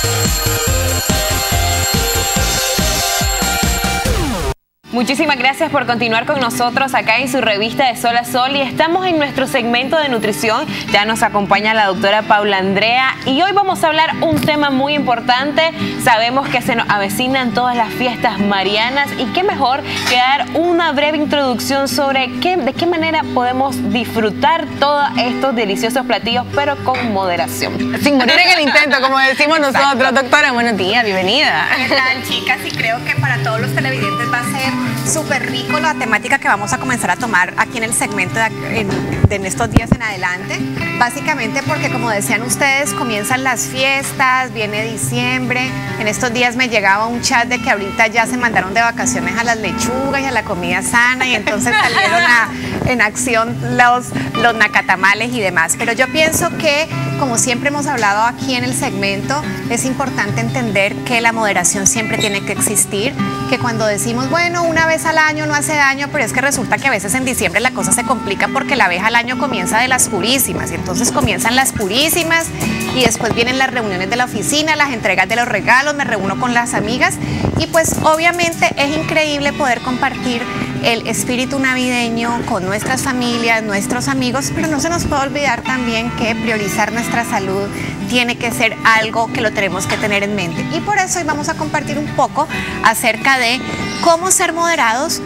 Muchísimas gracias por continuar con nosotros acá en su revista de Sol a Sol, y estamos en nuestro segmento de nutrición. Ya nos acompaña la doctora Paula Andrea y hoy vamos a hablar un tema muy importante. Sabemos que se nos avecinan todas las fiestas marianas y qué mejor que dar una breve introducción sobre de qué manera podemos disfrutar todos estos deliciosos platillos, pero con moderación. Sin morir en el intento, como decimos nosotros. Exacto. Doctora, buenos días, bienvenida. ¿Qué tal, chicas? Y creo que para todos los televidentes va a ser súper rico la temática que vamos a comenzar a tomar aquí en el segmento de estos días en adelante. Básicamente porque, como decían ustedes, comienzan las fiestas, viene diciembre. En estos días me llegaba un chat de que ahorita ya se mandaron de vacaciones a las lechugas y a la comida sana, y entonces salieron en acción los nacatamales y demás. Pero yo pienso que, como siempre hemos hablado aquí en el segmento, es importante entender que la moderación siempre tiene que existir, que cuando decimos, bueno, una vez al año no hace daño, pero es que resulta que a veces en diciembre la cosa se complica porque la vez al año comienza de las purísimas, y entonces comienzan las purísimas y después vienen las reuniones de la oficina, las entregas de los regalos, me reúno con las amigas y pues obviamente es increíble poder compartir el espíritu navideño con nuestras familias, nuestros amigos, pero no se nos puede olvidar también que priorizar nuestra salud tiene que ser algo que lo tenemos que tener en mente. Y por eso hoy vamos a compartir un poco acerca de cómo ser moderados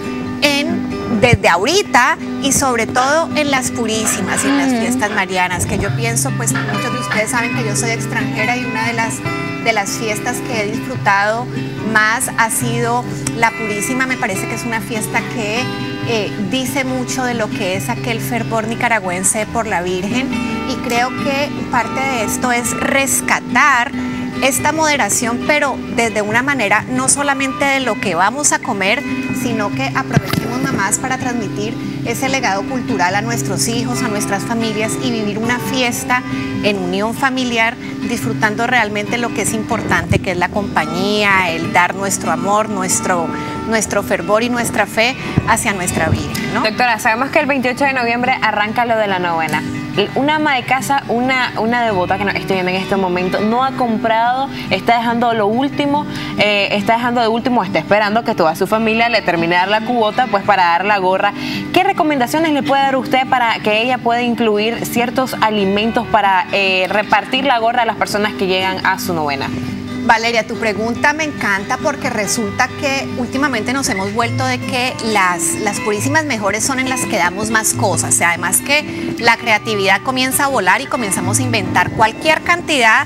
desde ahorita y sobre todo en las purísimas y en las fiestas marianas, que yo pienso, pues muchos de ustedes saben que yo soy extranjera y una de las fiestas que he disfrutado más ha sido la purísima. Me parece que es una fiesta que dice mucho de lo que es aquel fervor nicaragüense por la Virgen, y creo que parte de esto es rescatar esta moderación, pero desde una manera no solamente de lo que vamos a comer, sino que aprovechemos mamás para transmitir ese legado cultural a nuestros hijos, a nuestras familias, y vivir una fiesta en unión familiar, disfrutando realmente lo que es importante, que es la compañía, el dar nuestro amor, nuestro fervor y nuestra fe hacia nuestra Virgen, ¿no? Doctora, sabemos que el 28 de noviembre arranca lo de la novena. Una ama de casa, una devota que nos estoy viendo en este momento, no ha comprado, está dejando lo último, está esperando que toda su familia le termine de dar la cubota, pues para dar la gorra. ¿Qué recomendaciones le puede dar usted para que ella pueda incluir ciertos alimentos para repartir la gorra a las personas que llegan a su novena? Valeria, tu pregunta me encanta porque resulta que últimamente nos hemos vuelto de que las purísimas mejores son en las que damos más cosas. Además que la creatividad comienza a volar y comenzamos a inventar cualquier cantidad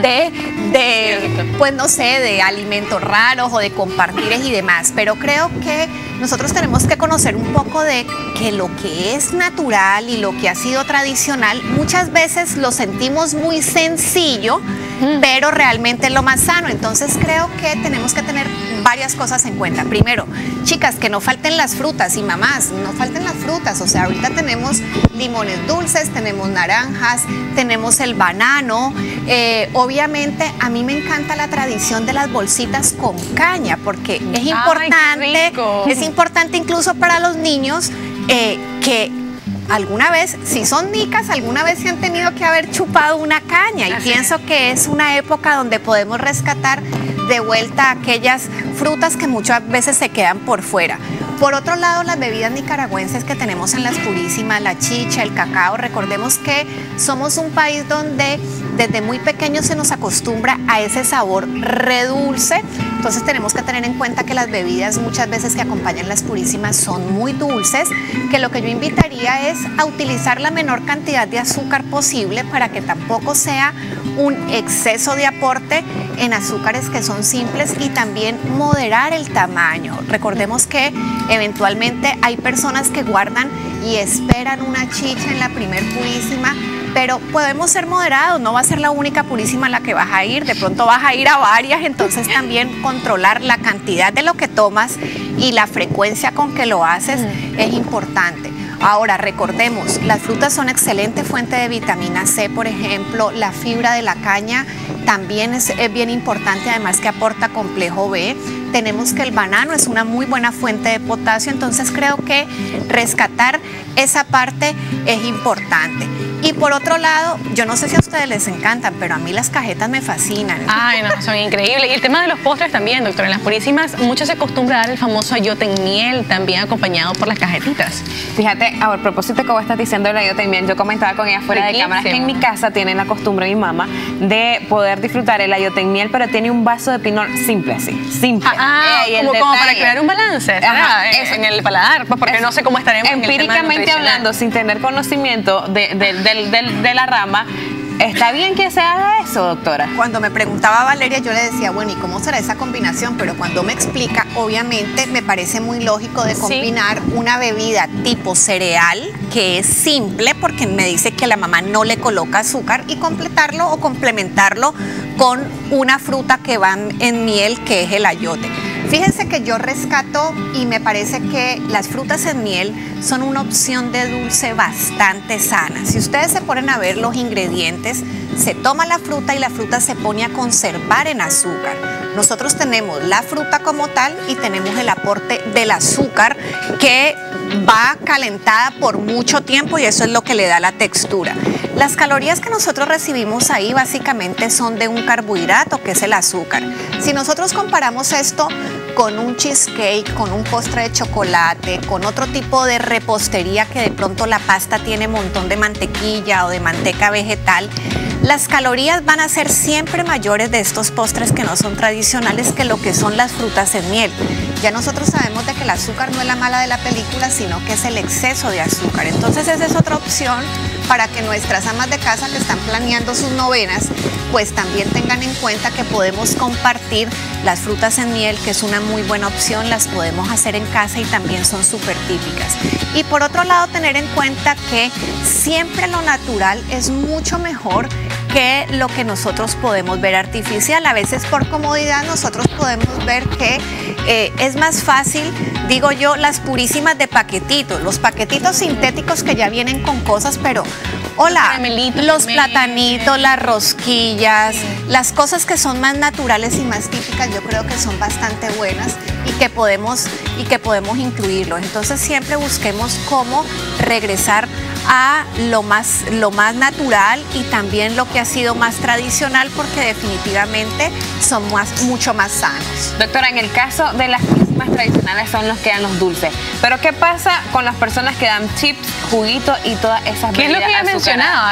pues no sé, de alimentos raros o de compartires y demás. Pero creo que nosotros tenemos que conocer un poco de que lo que es natural y lo que ha sido tradicional, muchas veces lo sentimos muy sencillo, pero realmente es lo más sano. Entonces creo que tenemos que tener varias cosas en cuenta. Primero, chicas, que no falten las frutas, y mamás, no falten las frutas. O sea, ahorita tenemos limones dulces, tenemos naranjas, tenemos el banano. Obviamente a mí me encanta la tradición de las bolsitas con caña, porque es importante, es importante incluso para los niños que alguna vez, si son nicas, alguna vez se han tenido que haber chupado una caña, y pienso que es una época donde podemos rescatar de vuelta aquellas frutas que muchas veces se quedan por fuera. Por otro lado, las bebidas nicaragüenses que tenemos en las purísimas, la chicha, el cacao, recordemos que somos un país donde desde muy pequeños se nos acostumbra a ese sabor redulce. Entonces tenemos que tener en cuenta que las bebidas muchas veces que acompañan las purísimas son muy dulces, que lo que yo invitaría es a utilizar la menor cantidad de azúcar posible para que tampoco sea un exceso de aporte en azúcares que son simples, y también moderar el tamaño. Recordemos que eventualmente hay personas que guardan y esperan una chicha en la primer purísima, pero podemos ser moderados, no va a ser la única purísima a la que vas a ir, de pronto vas a ir a varias, entonces también controlar la cantidad de lo que tomas y la frecuencia con que lo haces es importante. Ahora, recordemos, las frutas son excelente fuente de vitamina C, por ejemplo, la fibra de la caña también es bien importante, además que aporta complejo B. Tenemos que el banano es una muy buena fuente de potasio, entonces creo que rescatar esa parte es importante. Y por otro lado, yo no sé si a ustedes les encantan, pero a mí las cajetas me fascinan. Ay, no, son increíbles. Y el tema de los postres también, doctora. En las Purísimas, mucho se acostumbra a dar el famoso ayote en miel, también acompañado por las cajetitas. Fíjate, a propósito que vos estás diciendo el ayote en miel, yo comentaba con ella fuera de cámaras que en mi casa tienen la costumbre, mi mamá, de poder disfrutar el ayote en miel, pero tiene un vaso de pinol simple así, simple. Como para crear un balance, en el paladar, pues porque no sé cómo estaremos empíricamente hablando, sin tener conocimiento de la rama. ¿Está bien que se haga eso, doctora? Cuando me preguntaba Valeria, yo le decía, bueno, ¿y cómo será esa combinación? Pero cuando me explica, obviamente me parece muy lógico de combinar una bebida tipo cereal, que es simple, porque me dice que la mamá no le coloca azúcar, y completarlo o complementarlo con una fruta que va en miel, que es el ayote. Fíjense que yo rescato y me parece que las frutas en miel son una opción de dulce bastante sana. Si ustedes se ponen a ver los ingredientes, se toma la fruta y la fruta se pone a conservar en azúcar. Nosotros tenemos la fruta como tal y tenemos el aporte del azúcar que va calentada por mucho tiempo y eso es lo que le da la textura. Las calorías que nosotros recibimos ahí básicamente son de un carbohidrato que es el azúcar. Si nosotros comparamos esto con un cheesecake, con un postre de chocolate, con otro tipo de repostería que de pronto la pasta tiene un montón de mantequilla o de manteca vegetal, las calorías van a ser siempre mayores de estos postres que no son tradicionales que lo que son las frutas en miel. Ya nosotros sabemos de que el azúcar no es la mala de la película, sino que es el exceso de azúcar. Entonces esa es otra opción para que nuestras amas de casa que están planeando sus novenas, pues también tengan en cuenta que podemos compartir las frutas en miel, que es una muy buena opción, las podemos hacer en casa y también son súper típicas. Y por otro lado, tener en cuenta que siempre lo natural es mucho mejor que lo que nosotros podemos ver artificial. A veces por comodidad nosotros podemos ver que es más fácil, digo yo, las purísimas de paquetitos, los paquetitos sintéticos que ya vienen con cosas, pero hola, los platanitos, las rosquillas, las cosas que son más naturales y más típicas, yo creo que son bastante buenas y que podemos incluirlos. Entonces siempre busquemos cómo regresar a lo más natural y también lo que ha sido más tradicional, porque definitivamente son mucho más sanos. Doctora, en el caso de las más tradicionales son los que dan los dulces, pero ¿qué pasa con las personas que dan chips, juguitos y todas esas bebidas? ¿Qué es lo que ya mencionaba?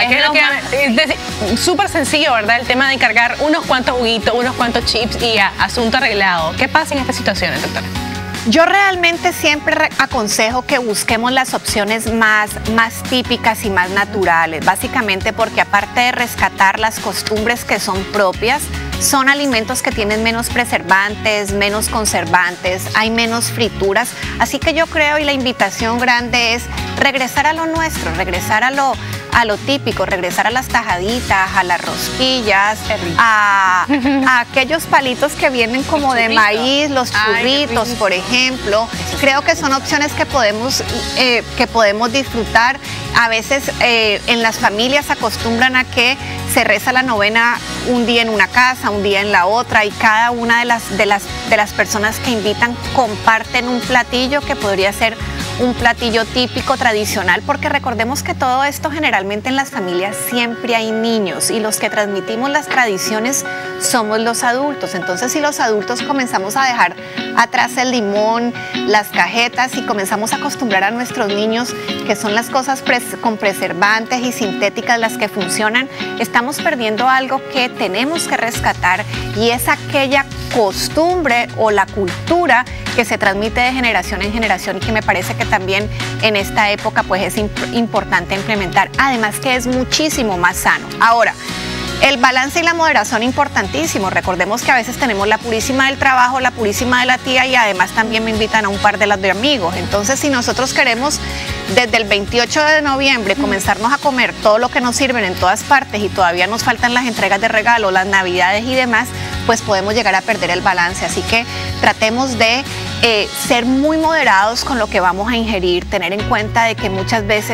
Es súper sencillo, ¿verdad? El tema de encargar unos cuantos juguitos, unos cuantos chips y asunto arreglado. ¿Qué pasa en estas situaciones, doctora? Yo realmente siempre aconsejo que busquemos las opciones más típicas y más naturales, básicamente porque aparte de rescatar las costumbres que son propias, son alimentos que tienen menos preservantes, menos conservantes, hay menos frituras, así que yo creo, y la invitación grande es regresar a lo nuestro, regresar a lo típico, regresar a las tajaditas, a las rosquillas, a aquellos palitos que vienen como de maíz, los churritos, por ejemplo. Creo que son opciones que podemos disfrutar. A veces en las familias acostumbran a que se reza la novena un día en una casa, un día en la otra, y cada una de las personas que invitan comparten un platillo que podría ser un platillo típico, tradicional, porque recordemos que todo esto generalmente en las familias siempre hay niños y los que transmitimos las tradiciones somos los adultos. Entonces, si los adultos comenzamos a dejar atrás el limón, las cajetas y comenzamos a acostumbrar a nuestros niños que son las cosas con preservantes y sintéticas las que funcionan, estamos perdiendo algo que tenemos que rescatar, y es aquella costumbre o la cultura que se transmite de generación en generación y que me parece que también en esta época pues es importante implementar, además que es muchísimo más sano. Ahora, el balance y la moderación importantísimo. Recordemos que a veces tenemos la purísima del trabajo, la purísima de la tía, y además también me invitan a un par de las de amigos. Entonces, si nosotros queremos desde el 28 de noviembre comenzarnos a comer todo lo que nos sirven en todas partes y todavía nos faltan las entregas de regalo, las navidades y demás, pues podemos llegar a perder el balance. Así que tratemos de ser muy moderados con lo que vamos a ingerir, tener en cuenta de que muchas veces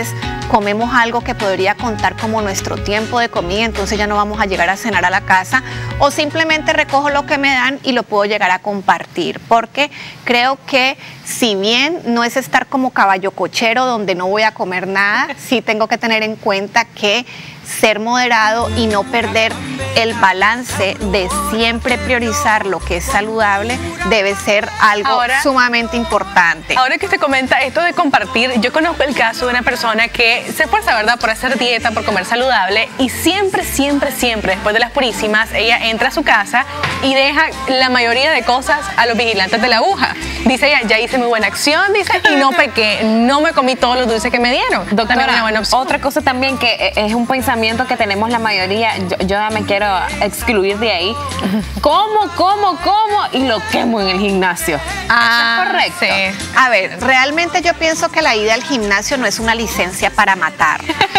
comemos algo que podría contar como nuestro tiempo de comida, entonces ya no vamos a llegar a cenar a la casa, o simplemente recojo lo que me dan y lo puedo llegar a compartir, porque creo que si bien no es estar como caballo cochero donde no voy a comer nada, sí tengo que tener en cuenta que ser moderado y no perder el balance de siempre priorizar lo que es saludable debe ser algo sumamente importante. Ahora que usted comenta esto de compartir, yo conozco el caso de una persona que se esfuerza, ¿verdad?, por hacer dieta, por comer saludable, y siempre, después de las purísimas, ella entra a su casa y deja la mayoría de cosas a los vigilantes de la aguja. Dice ella, ya hice muy buena acción, dice, y no pequé, no me comí todos los dulces que me dieron. Doctora, una buena opción. Otra cosa también que es un pensamiento que tenemos la mayoría, yo me quiero excluir de ahí, como, y lo quemo en el gimnasio. Ah, correcto. Sí. A ver, realmente yo pienso que la ida al gimnasio no es una licencia para matar.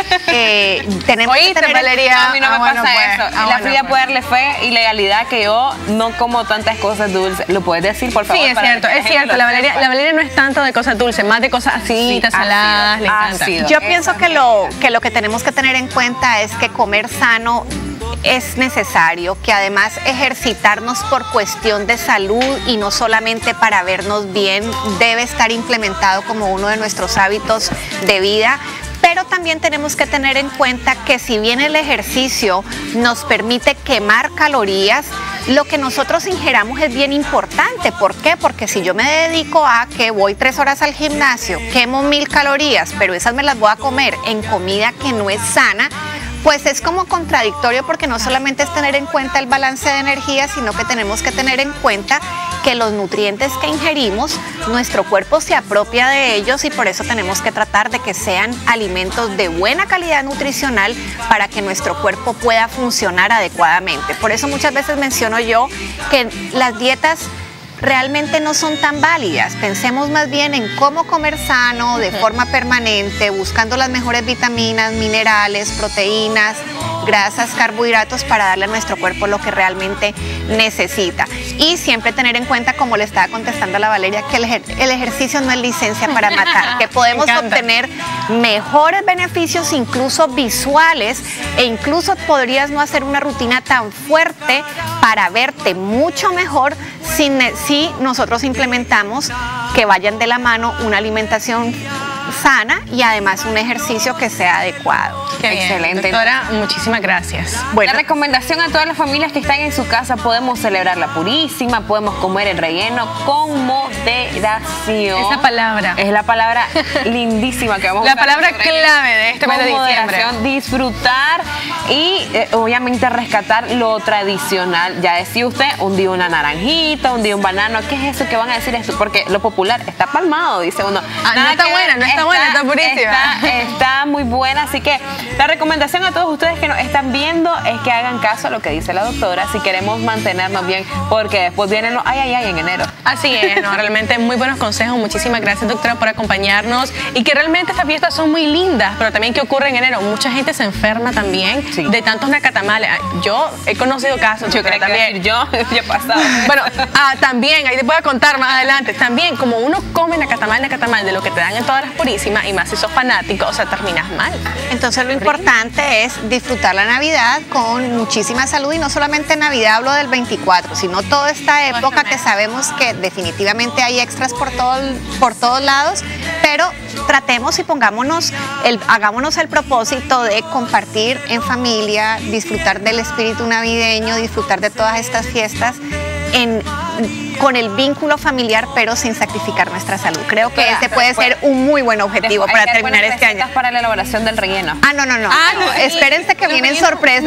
Tenemos que tener Valeria, a mí no me pasa eso. La Frida puede darle fe y legalidad que yo no como tantas cosas dulces. ¿Lo puedes decir, por favor? Sí, es cierto. La Valeria no es tanto de cosas dulces, más de cosas aciditas, saladas, le encanta. Yo pienso que lo que tenemos que tener en cuenta es que comer sano es necesario, que además ejercitarnos por cuestión de salud y no solamente para vernos bien debe estar implementado como uno de nuestros hábitos de vida. Pero también tenemos que tener en cuenta que si bien el ejercicio nos permite quemar calorías, lo que nosotros ingeramos es bien importante. ¿Por qué? Porque si yo me dedico a que voy 3 horas al gimnasio, quemo 1000 calorías, pero esas me las voy a comer en comida que no es sana, pues es como contradictorio, porque no solamente es tener en cuenta el balance de energía, sino que tenemos que tener en cuenta que los nutrientes que ingerimos, nuestro cuerpo se apropia de ellos, y por eso tenemos que tratar de que sean alimentos de buena calidad nutricional para que nuestro cuerpo pueda funcionar adecuadamente. Por eso muchas veces menciono yo que las dietas realmente no son tan válidas. Pensemos más bien en cómo comer sano, de forma permanente, buscando las mejores vitaminas, minerales, proteínas, grasas, carbohidratos, para darle a nuestro cuerpo lo que realmente necesita. Y siempre tener en cuenta, como le estaba contestando a la Valeria, que el ejercicio no es licencia para matar, que podemos obtener mejores beneficios, incluso visuales, e incluso podrías no hacer una rutina tan fuerte para verte mucho mejor si nosotros implementamos que vayan de la mano una alimentación sana y además un ejercicio que sea adecuado. Qué bien. Excelente. Doctora, muchísimas gracias. Bueno, la recomendación a todas las familias que están en su casa: podemos celebrar la purísima, podemos comer el relleno con moderación. Esa palabra. Es la palabra lindísima que vamos a usar. La palabra clave de este mes de diciembre. Disfrutar y obviamente rescatar lo tradicional. Ya decía usted, un día una naranjita, un día un banano. ¿Qué es eso que van a decir esto? Porque lo popular está palmado, dice uno. No está buena, no está buena, está purísima. Está muy buena, así que la recomendación a todos ustedes que nos están viendo es que hagan caso a lo que dice la doctora si queremos mantenernos bien, porque después vienen los ay en enero. Así es, ¿no? Realmente muy buenos consejos. Muchísimas gracias, doctora, por acompañarnos, y que realmente estas fiestas son muy lindas, pero también, ¿qué ocurre en enero? Mucha gente se enferma también de tantos nacatamales. Yo he conocido casos. Yo creo que yo he pasado. Bueno, también, ahí te voy a contar más adelante, también como uno come nacatamal de lo que te dan en todas las purísimas, y más si sos fanático, o sea, terminas mal. Entonces lo importante es disfrutar la Navidad con muchísima salud, y no solamente Navidad, hablo del 24, sino toda esta época que sabemos que definitivamente hay extras por todos lados, pero tratemos y hagámonos el propósito de compartir en familia, disfrutar del espíritu navideño, disfrutar de todas estas fiestas con el vínculo familiar, pero sin sacrificar nuestra salud. Creo que ese puede ser un muy buen objetivo para terminar este año. Para la elaboración del relleno. No. Espérense que vienen sorpresas.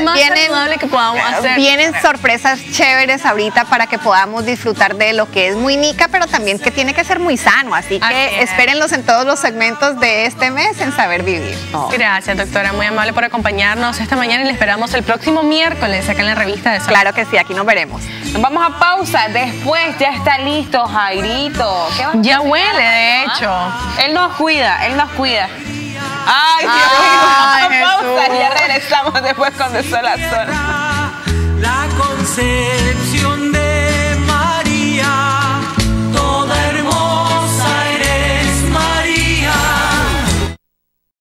Vienen sorpresas chéveres ahorita para que podamos disfrutar de lo que es muy nica, pero también que tiene que ser muy sano. Así que espérenlos en todos los segmentos de este mes en Saber Vivir. Gracias, doctora. Muy amable por acompañarnos esta mañana, y le esperamos el próximo miércoles acá en la revista de Sol. Claro que sí, aquí nos veremos. Vamos a pausa. Después ya está listo Jairito. Ya huele, de hecho. Él nos cuida. Ay, Dios mío. Pausa y ya regresamos después con De Sol a Sol.